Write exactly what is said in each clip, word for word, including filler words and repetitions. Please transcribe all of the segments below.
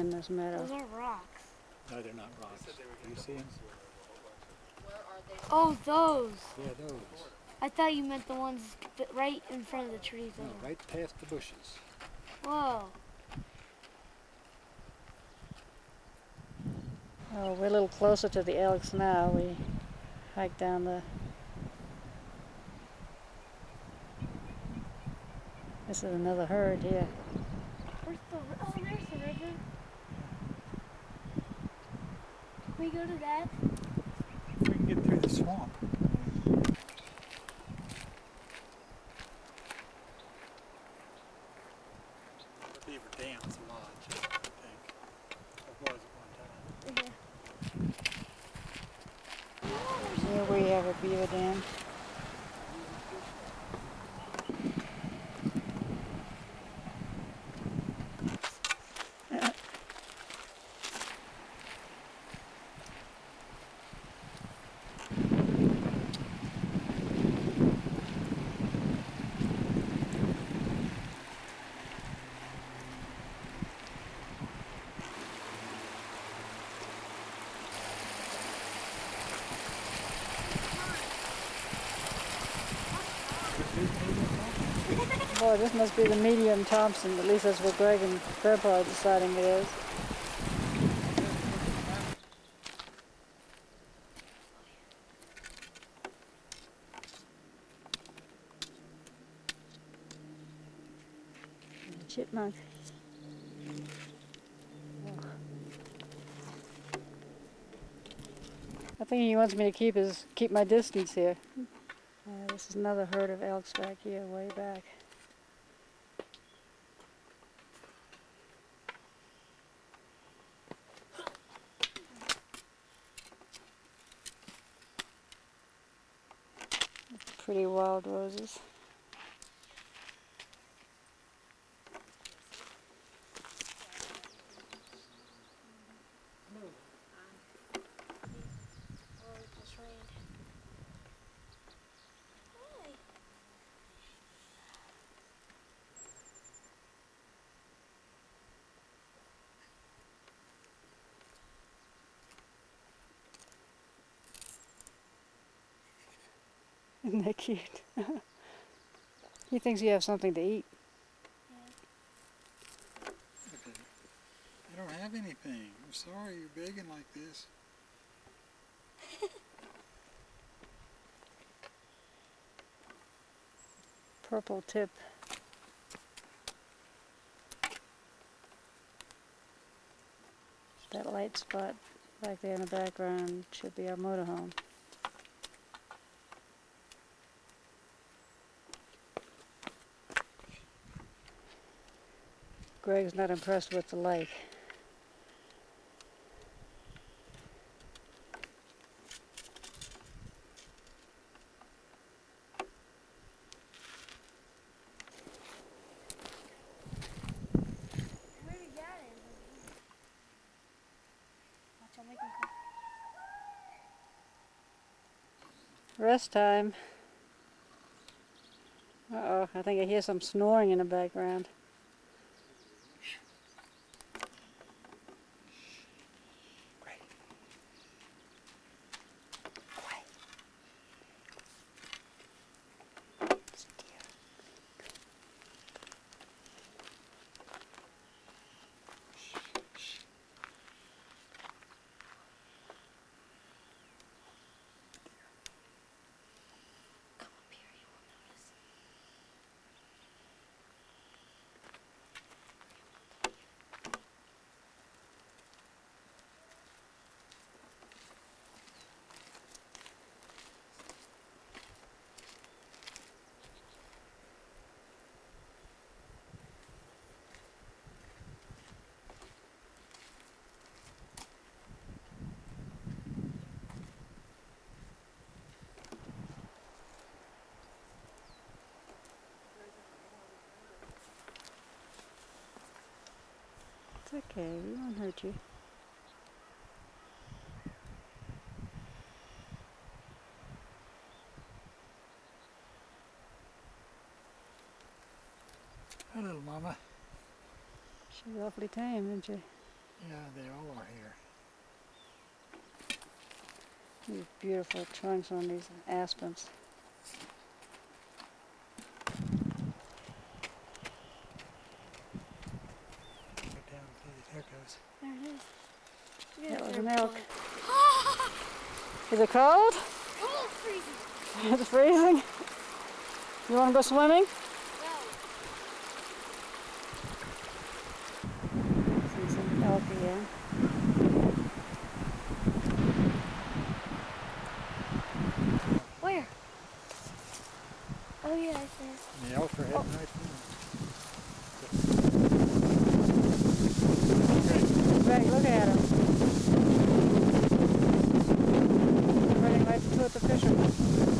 in this meadow. Those are rocks. No, they're not rocks. Do you see them? Oh, those. Yeah, those. I thought you meant the ones that right in front of the trees. No, right past the bushes. Whoa. Oh, we're a little closer to the elks now. We hiked down the... This is another herd here. Where's the... Oh, there's the river. Can we go to that? If we can get through the swamp. Beaver Dam's Lodge, I think. Or was at one time. Yeah. Here we have a beaver dam. Boy, this must be the medium Thompson. At least that's what Greg and Grandpa are deciding it is. And a chipmunk. I think he wants me to keep his keep my distance here. Uh, this is another herd of elks back here, way back. Pretty wild roses. Isn't that cute? He thinks you have something to eat. I don't have anything. I'm sorry you're begging like this. Purple tip. That light spot back there in the background should be our motorhome. Greg's not impressed with the lake. Rest time. Uh-oh, I think I hear some snoring in the background. It's okay, we won't hurt you. Hi, little mama. She's awfully tame, isn't she? Yeah, they all are here. These beautiful trunks on these aspens. Go down, please. There it goes. There it is. Look That at was their an elk. butt. Is it cold? Cold freezing. It's freezing. You want to go swimming? No. See some elk again. Where? Oh yeah, I see. The elk are heading Oh. right for Greg, look at him. Running right toward the fisherman.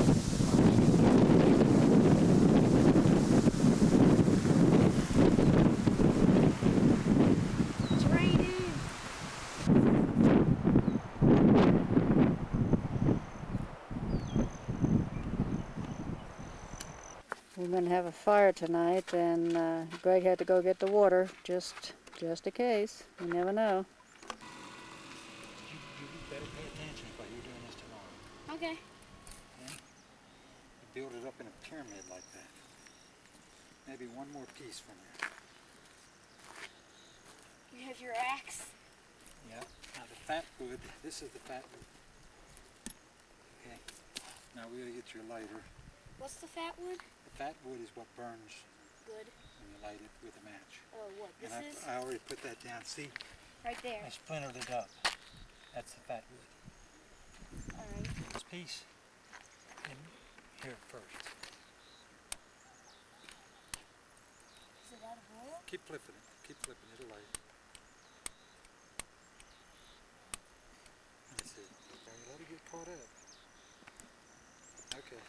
It's raining. We're going to have a fire tonight, and uh, Greg had to go get the water, just just in case. You never know. You, you better pay attention while you're doing this tomorrow. Okay. You build it up in a pyramid like that. Maybe one more piece from there. You have your axe. Yeah. Now the fat wood, this is the fat wood. Okay. Now we'll get your lighter. What's the fat wood? The fat wood is what burns Good. when you light it with a match. Oh, what? This and is I, I already put that down. See, right there. I splintered it up. That's the fat wood. All right. This piece in here first. Is it out of oil? Keep flipping it. Keep flipping it. It'll light. Let me see. Okay, let it get caught up. Okay.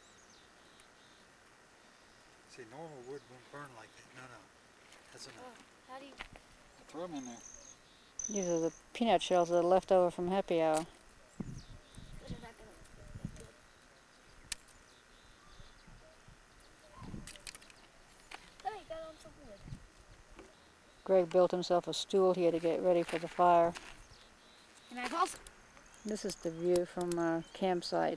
See, normal wood won't burn like that. No, no. That's enough. Oh, how do you? Throw them in there. These are the peanut shells that are left over from happy hour. They're not gonna look good. Hey, got on some wood. Greg built himself a stool here to get ready for the fire. And I've also. This is the view from our campsite.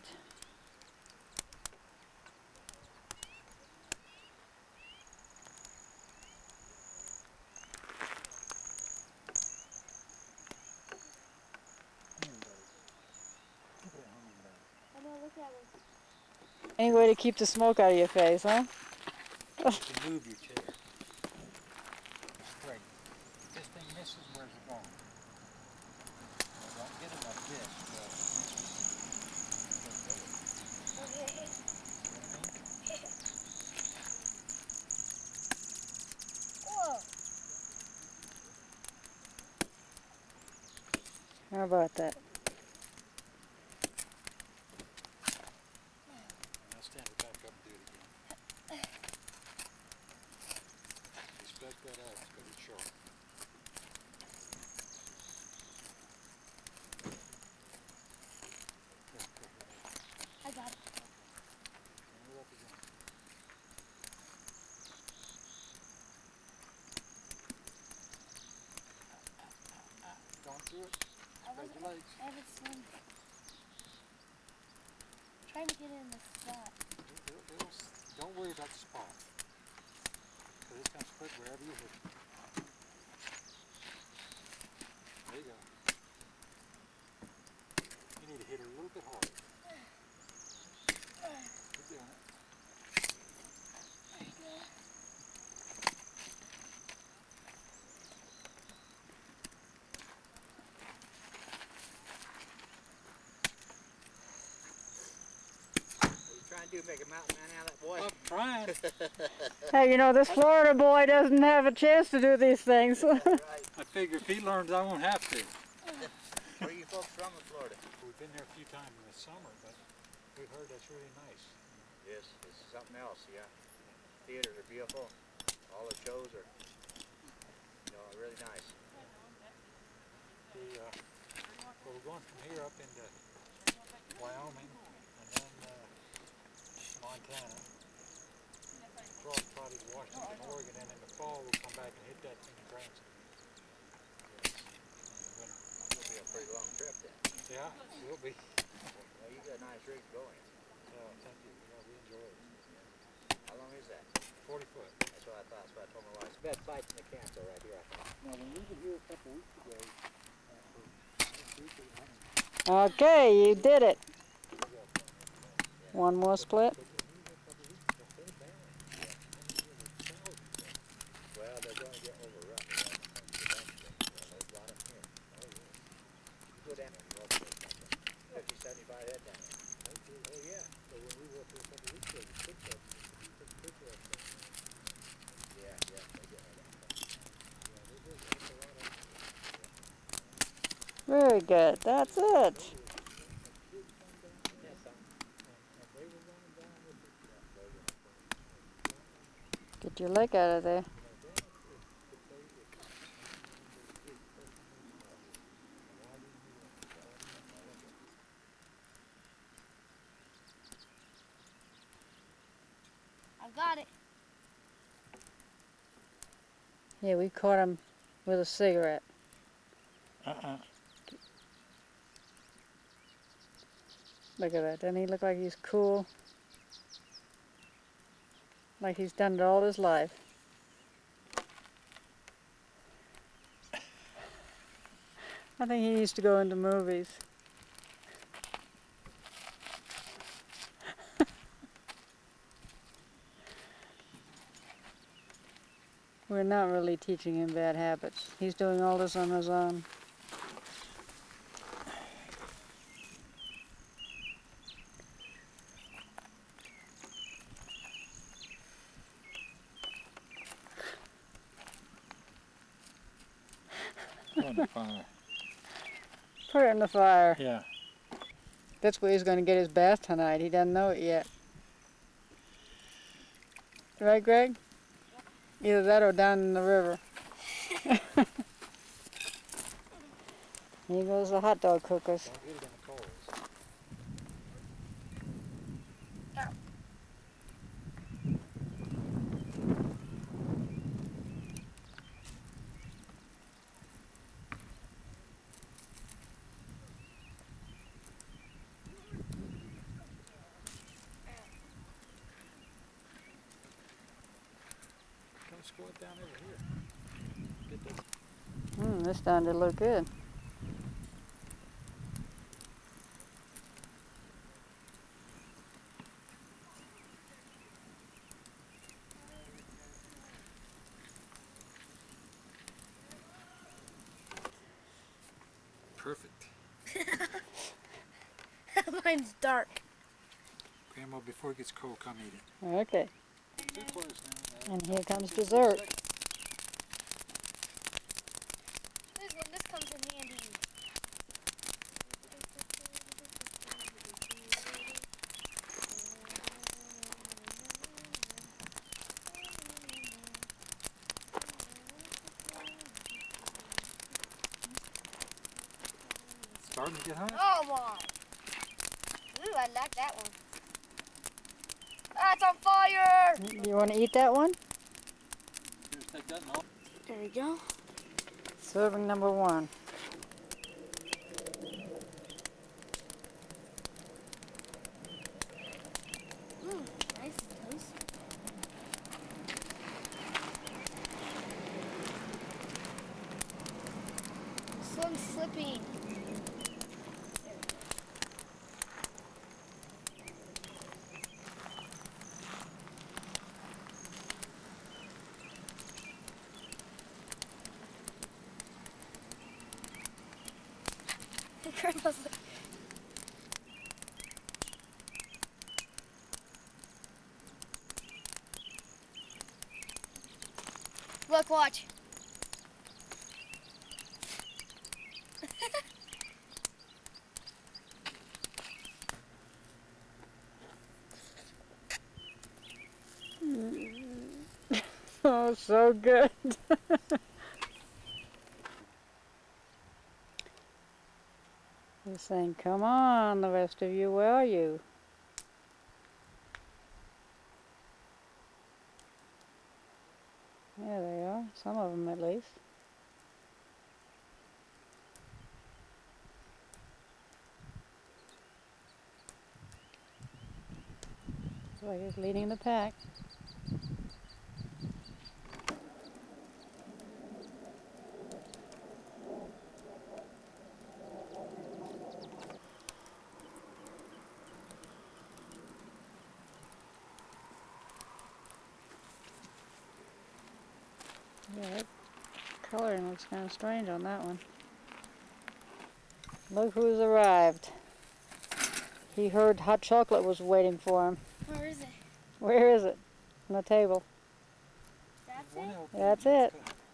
I know. Look at one. Any way to keep the smoke out of your face, huh? You move your chair. Great. If this thing misses, where's it going? Well, don't get it like this. But Okay. Whoa. How about that? Now stand it back up and do it again. Respect that out because it's sharp. I got it. Move up again. Don't do it. I Spread wasn't. your legs. I haven't swum. Trying to get in the spot. It'll, it'll, don't worry about the spot. Because it's going to split wherever you hit it. There you go. You need to hit it a little bit harder. Keep doing it. Trying to do make a mountain man out of that boy. I'm trying. Hey, you know, this Florida boy doesn't have a chance to do these things. Right. I figure if he learns, I won't have to. Where are you folks from in Florida? We've been there a few times in the summer, but we've heard that's really nice. Yes, it's something else, yeah. Theaters are beautiful. All the shows are, you know, really nice. The, uh, well, we're going from here up into Wyoming and then uh, Montana, across probably to Washington, Oregon, and in the fall we'll come back and hit that thing in Branson. Yes. Yeah, we'll be. Well, you got a nice rig going. Oh, thank you. Yeah, we enjoy it. How long is that? forty foot. That's what I thought. That's what I told my wife. It's the best bites in the camp, though, right here, I think. Now, when we were here a couple weeks ago, Okay, you did it. One more split. Well, they're going to get overrun eventually. There's a lot of them here. Oh, yeah. Go down there and go up there. fifty, seventy-five head down there. Oh, yeah. so when we were up here a couple weeks ago, the six of them, we took a picture of them. Yeah, yeah. They get right down there. Yeah, they did. That's a lot of them. Very good. That's it. Yeah, some. And they were running down with the, Yeah, those are my friends. Get your leg out of there. I've got it. Yeah, we caught him with a cigarette. Uh-uh. Look at that. Doesn't he look like he's cool? Like he's done it all his life. I think he used to go into movies. We're not really teaching him bad habits. He's doing all this on his own. On the fire. Put it in the fire. Yeah. That's where he's going to get his bath tonight. He doesn't know it yet. Right, Greg? Either that or down in the river. Here goes the hot dog cookers. Don't get it in the coals. Come squat down over here. Get this. Hmm, this starting to look good. Perfect. Mine's dark. Grandma, before it gets cold, come eat it. Okay, Too close now. and here comes dessert. This one, this comes in handy. Starting to get hot? Oh my! Ooh, I like that one. Ah, it's on fire! You want to eat that one? Just take that and all. There we go. Serving number one. Ooh, nice toast. This one's slipping. Grandma's like, look, watch. Oh, so good. He's saying, come on, the rest of you, where are you? There they are, some of them at least. like he's leading the pack. Yeah, that coloring looks kind of strange on that one. Look who's arrived. He heard hot chocolate was waiting for him. Where is it? Where is it? On the table. That's One it? elk That's there. it.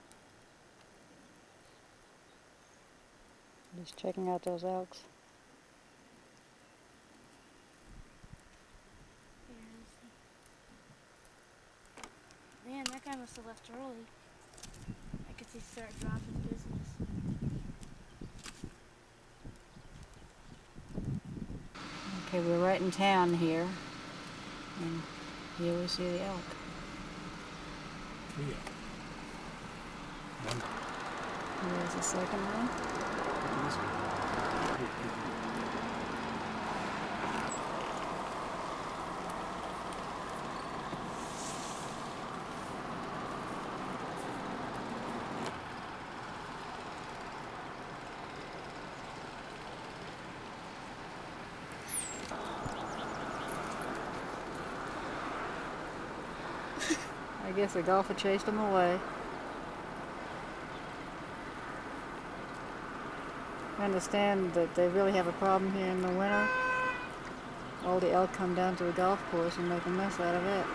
He's checking out those elks. Man, that guy must have left early. I could see start dropping business. Okay, we're right in town here. And here we see the elk. Yeah. One. Here's the second one. I guess the golfer chased him away. I understand that they really have a problem here in the winter. All the elk come down to the golf course and make a mess out of it.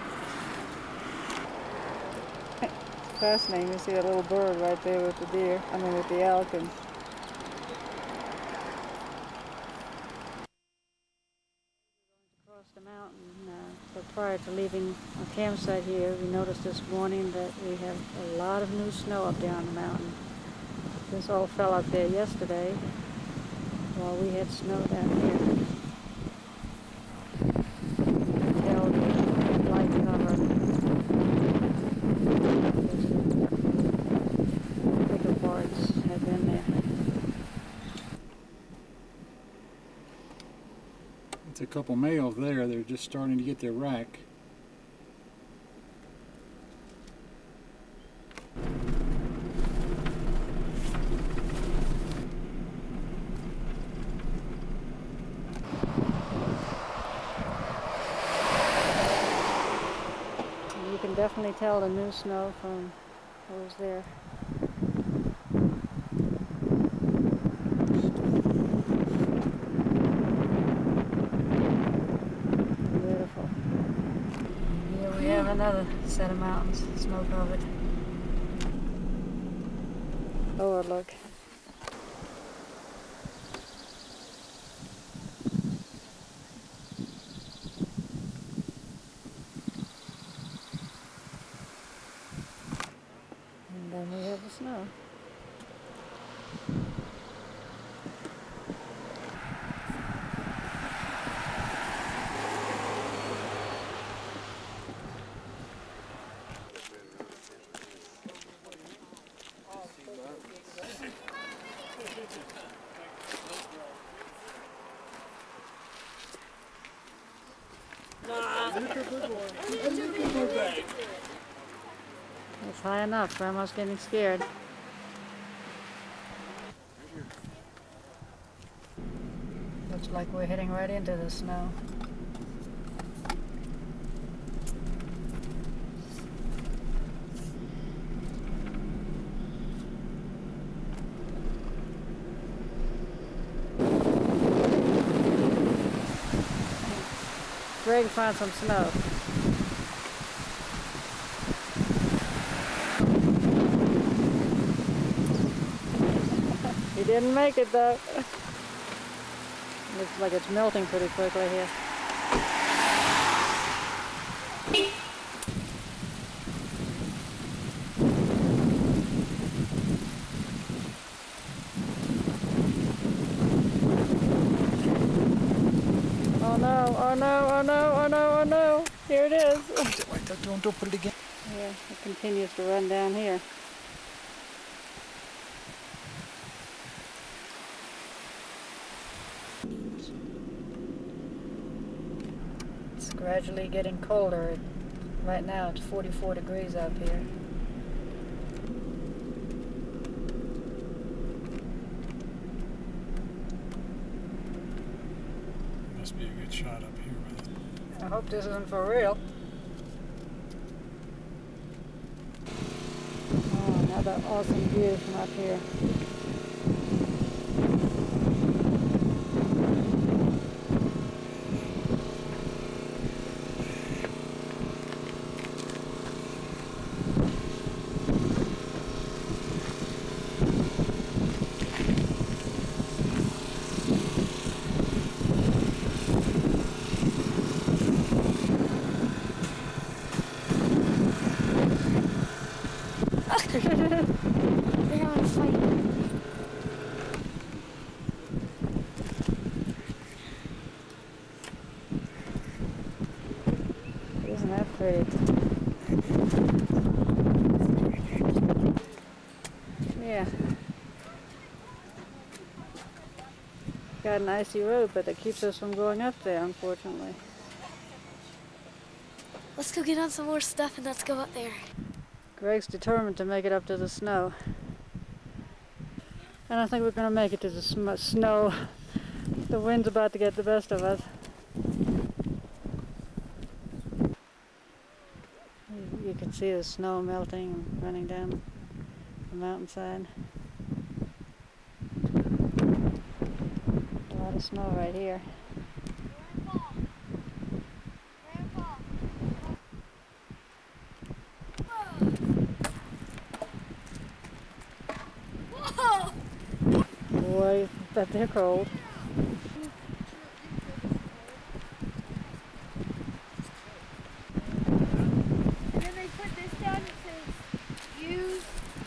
It's fascinating to see that little bird right there with the deer, I mean with the elk. And across the mountain. Uh, so prior to leaving our campsite here, we noticed this morning that we have a lot of new snow up there on the mountain. This all fell out there yesterday while we had snow down here. You can tell the light cover. The bigger parts have been there. It's a couple males there. They're just starting to get their rack. You can definitely tell the new snow from what was there. Beautiful. Here we have another set of mountains, snow covered. Overlook. And then we have the snow. It's high enough. Grandma's getting scared. Looks like we're heading right into the snow. Greg found some snow. He didn't make it though. Looks like it's melting pretty quickly here. Oh no, oh no, oh no, oh no, oh no. Here it is. Don't, don't put it again. Yeah, it continues to run down here. It's gradually getting colder. Right now it's forty-four degrees up here. Must be a good shot up here with it. I hope this isn't for real. Oh, another awesome view from up here. They're having a fight. Isn't that pretty? Yeah. Got an icy road, but that keeps us from going up there, unfortunately. Let's go get on some more stuff and let's go up there. Greg's determined to make it up to the snow. And I think we're going to make it to the sm snow. The wind's about to get the best of us. You, you can see the snow melting and running down the mountainside. A lot of snow right here. Boy, but they're cold. And then they put this down that says use.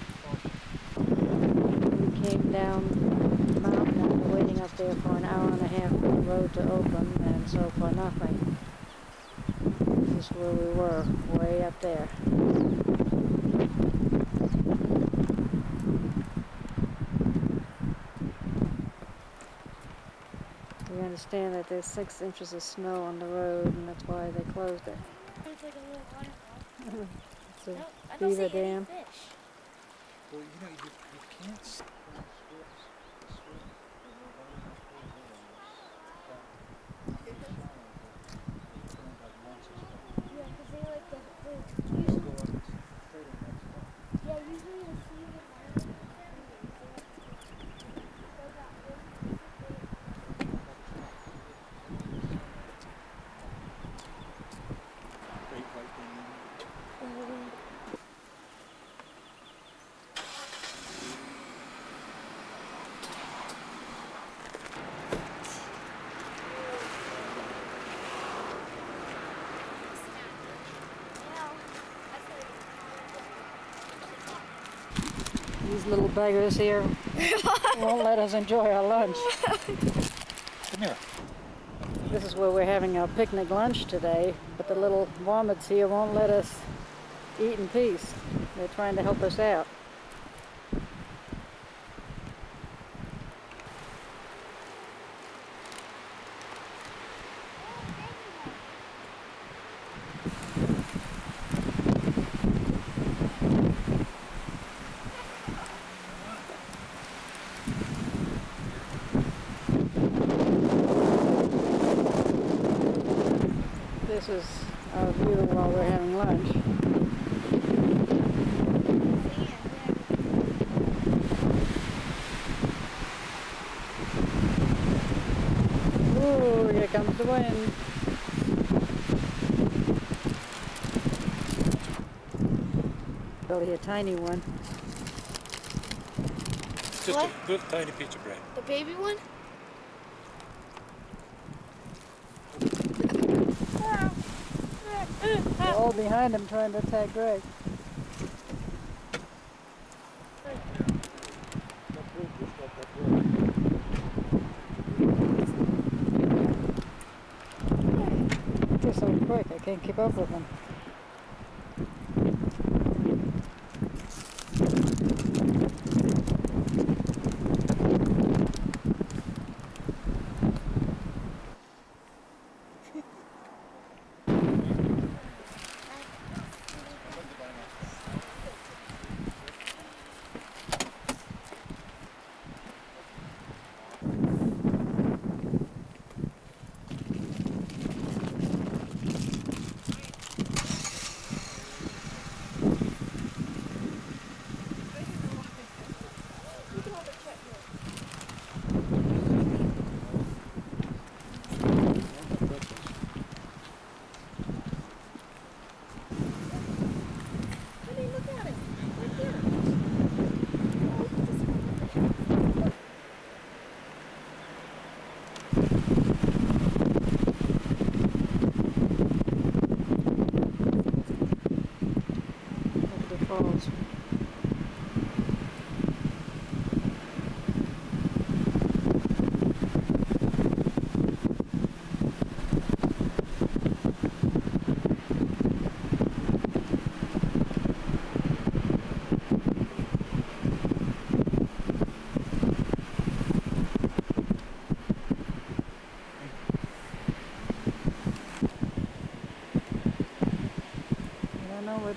We came down the mountain after waiting up there for an hour and a half for the road to open, and so for nothing. This is where we were, way up there. We understand that there's six inches of snow on the road, and that's why they closed it. It's like a little waterfall. It's a No, I don't beaver see any dam. fish. Well, you know, you, you can't see. Yeah, because they like the, the usually, yeah, usually the sea and These little beggars here won't let us enjoy our lunch. Come here. This is where we're having our picnic lunch today, but the little varmints here won't let us eat in peace. They're trying to help us out. This is our view while we're having lunch. Ooh, here comes the wind. Only a tiny one. It's just What? a good tiny piece of bread. the baby one? They're all behind him trying to attack Greg. They're so quick, I can't keep up with them.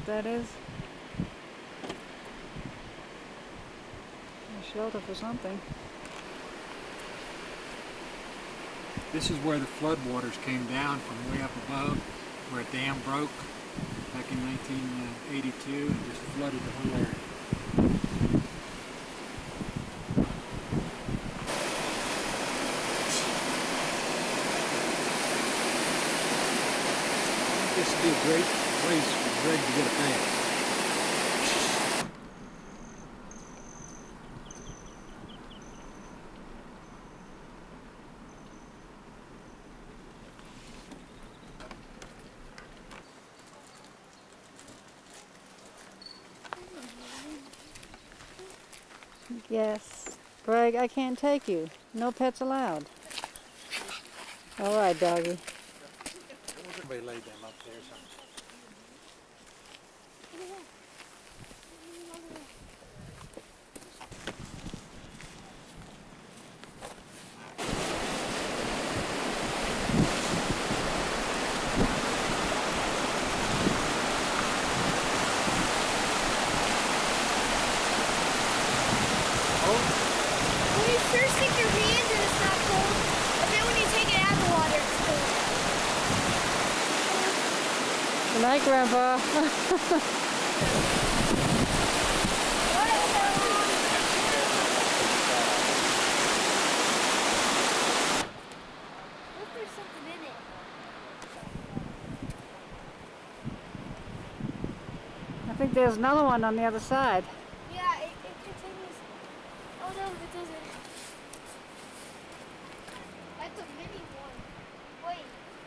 what that is? A shelter for something. This is where the floodwaters came down from way up above, where a dam broke back in nineteen eighty-two and just flooded the whole area. This would be a great place for Greg to get a bath. Yes. Greg, I can't take you. No pets allowed. All right, doggy. Somebody laid them up there. So. When you first stick your hand in, it's not cold. But then when you take it out of the water, it's cold. Good night, Grandpa. What if there's something in it? I think there's another one on the other side. Yeah, it, it continues. Oh no, it doesn't. That's a mini one. Wait.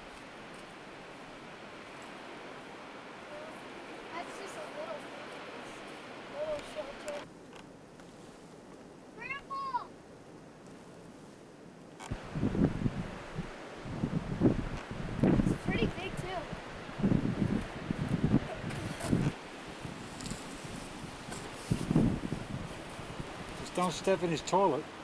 That's just a little little shelter. Grandpa! It's pretty big too. Just don't step in his toilet.